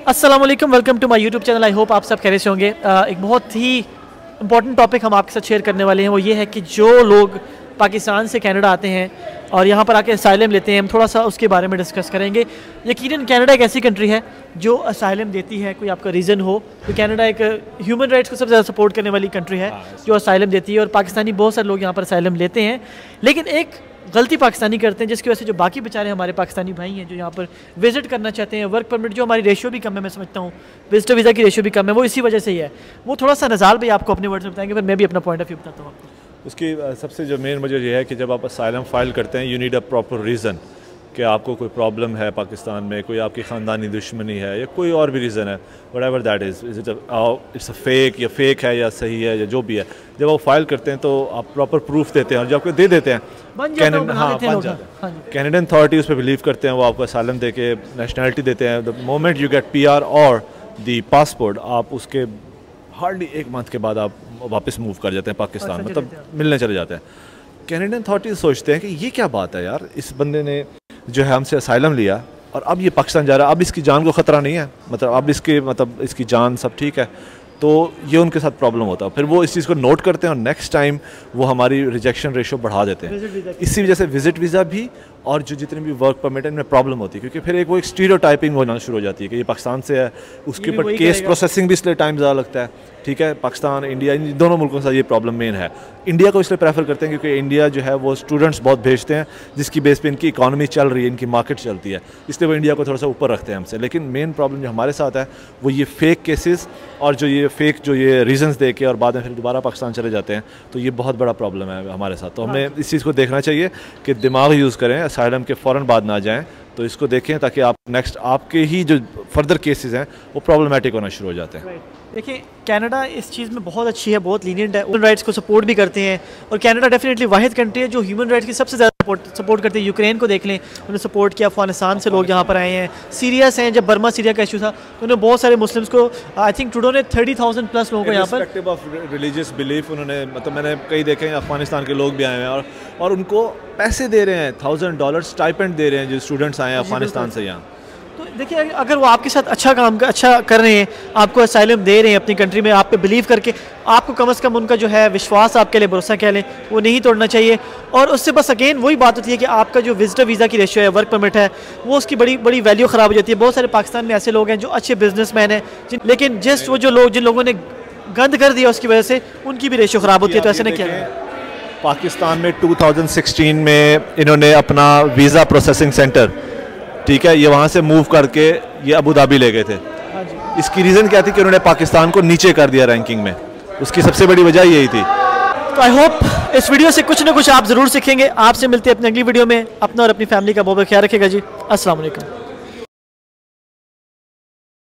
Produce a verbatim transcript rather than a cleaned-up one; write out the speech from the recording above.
अस्सलाम वालेकुम, welcome to my YouTube channel. I hope आप सब खैरियत से होंगे। uh, एक बहुत ही इंपॉर्टेंट टॉपिक हम आपके साथ शेयर करने वाले हैं, वो ये है कि जो लोग पाकिस्तान से कनाडा आते हैं और यहाँ पर आके असाइलम लेते हैं, हम थोड़ा सा उसके बारे में डिस्कस करेंगे। यकीनन कनाडा एक ऐसी कंट्री है जो असाइलम देती है, कोई आपका रीज़न हो तो कनाडा एक ह्यूमन राइट्स को सबसे ज़्यादा सपोर्ट करने वाली कंट्री है जो असाइलम देती है, और पाकिस्तानी बहुत सारे लोग यहाँ पर असाइलम लेते हैं। लेकिन एक गलती पाकिस्तानी करते हैं जिसकी वजह से जो बाकी बेचारे हमारे पाकिस्तानी भाई हैं जो यहाँ पर विजिट करना चाहते हैं, वर्क परमिट जो हमारी रेशियो भी कम है, मैं समझता हूँ विजिटर वीज़ा की रेशियो भी कम है, वो इसी वजह से ही है। वो थोड़ा सा नज़ाल भाई आपको अपने वर्ड्स में बताएंगे, फिर मैं भी अपना पॉइंट ऑफ व्यू बताता हूँ आपको। उसकी सबसे जो मेन वजह यह है कि जब आप असाइलम फ़ाइल करते हैं, you need a proper reason कि आपको कोई प्रॉब्लम है पाकिस्तान में, कोई आपकी ख़ानदानी दुश्मनी है या कोई और भी रीज़न है, whatever that is, is it it's a fake या फेक है या सही है या जो भी है, जब आप फाइल करते हैं तो आप प्रॉपर प्रूफ देते हैं और जब आपको दे देते हैं कैनेडा हाँ बन जाता है। कैनेडियन अथॉरिटी उस पर बिलीव करते हैं, वो आपको असाइलम दे के नेशनलिटी देते हैं। The moment you get P R और द पासपोर्ट, आप उसके हार्डली एक मंथ के बाद आप वापस मूव कर जाते हैं पाकिस्तान, मतलब मिलने चले जाते हैं। कैनेडियन अथॉरिटी सोचते हैं कि ये क्या बात है यार, इस बंदे ने जो है हमसे असाइलम लिया और अब ये पाकिस्तान जा रहा है, अब इसकी जान को ख़तरा नहीं है, मतलब अब इसके मतलब इसकी जान सब ठीक है, तो ये उनके साथ प्रॉब्लम होता है। फिर वो इस चीज़ को नोट करते हैं और नेक्स्ट टाइम वो हमारी रिजेक्शन रेशो बढ़ा देते हैं। इसी वजह से विजिट वीज़ा भी और जो जितने भी वर्क परमिट है इनमें प्रॉब्लम होती है, क्योंकि फिर एक वो एक स्टीरियोटाइपिंग होना शुरू हो जाती है कि ये पाकिस्तान से है, उसके ऊपर केस प्रोसेसिंग भी इसलिए टाइम ज़्यादा लगता है। ठीक है, पाकिस्तान इंडिया इन दोनों मुल्कों के साथ ये प्रॉब्लम मेन है। इंडिया को इसलिए प्रेफर करते हैं क्योंकि इंडिया जो है वो स्टूडेंट्स बहुत भेजते हैं, जिसकी बेस पे इनकी इकॉनमी चल रही है, इनकी मार्केट चलती है, इसलिए वो इंडिया को थोड़ा सा ऊपर रखते हैं हमसे। लेकिन मेन प्रॉब्लम जो हमारे साथ है वो ये फेक केसेस और जो ये फेक जो ये रीजंस दे के और बाद में फिर दोबारा पाकिस्तान चले जाते हैं, तो ये बहुत बड़ा प्रॉब्लम है हमारे साथ। तो हमें इस चीज़ को देखना चाहिए कि दिमाग यूज़ करें, असाइलम के फ़ौरन बाद ना जाएँ, तो इसको देखें ताकि आप नेक्स्ट आपके ही जो फर्दर केसेस हैं वो प्रॉब्लमैटिक होना शुरू हो जाते हैं। देखिए कनाडा इस चीज़ में बहुत अच्छी है, बहुत लीनियंट है, ह्यूमन राइट्स को सपोर्ट भी करते हैं, और कनाडा डेफिनेटली वाहिद कंट्री है जो ह्यूमन राइट्स की सबसे ज़्यादा सपोर्ट सपोर्ट करते हैं। यूक्रेन को देख लें, उन्होंने सपोर्ट किया, अफगानिस्तान से लोग यहाँ पर आए हैं, सीरिया से हैं, जब बर्मा सीरिया का इशू था तो उन्होंने बहुत सारे मुस्लिम्स को, आई थिंक ट्रूडो ने थर्टी थाउजेंड प्लस लोगों को यहाँ पर ऑफ रिलीजियस बिलीफ उन्होंने, मतलब मैंने कई देखे हैं अफगानिस्तान के लोग भी आए हैं और और उनको पैसे दे रहे हैं, थाउजेंड डॉलर स्टाइपेंड दे रहे हैं जो स्टूडेंट्स आए हैं अफगानिस्तान से यहाँ। तो देखिए अगर वो आपके साथ अच्छा काम अच्छा कर रहे हैं, आपको असाइलम दे रहे हैं अपनी कंट्री में, आप पे बिलीव करके, आपको कम से कम उनका जो है विश्वास, आपके लिए भरोसा कह लें, वो नहीं तोड़ना चाहिए। और उससे बस अगेन वही बात होती है कि आपका जो विजिटर वीज़ा की रेशियो है, वर्क परमिट है, वो उसकी बड़ी बड़ी वैल्यू ख़राब हो जाती है। बहुत सारे पाकिस्तान में ऐसे लोग हैं जो अच्छे बिजनेसमैन हैं, लेकिन जस्ट वो जो लोग जिन लोगों ने गंद कर दिया उसकी वजह से उनकी भी रेशियो ख़राब होती है। तो ऐसे नहीं किया। पाकिस्तान में टू थाउजेंड सिक्सटीन में इन्होंने अपना वीज़ा प्रोसेसिंग सेंटर, ठीक है, ये वहाँ से मूव करके ये अबू धाबी ले गए थे। इसकी रीज़न क्या थी कि उन्होंने पाकिस्तान को नीचे कर दिया रैंकिंग में, उसकी सबसे बड़ी वजह यही थी। तो आई होप इस वीडियो से कुछ ना कुछ आप ज़रूर सीखेंगे। आपसे मिलते हैं अपनी अगली वीडियो में। अपना और अपनी फैमिली का बहुत बहुत ख्याल रखिएगा जी। अस्सलाम वालेकुम।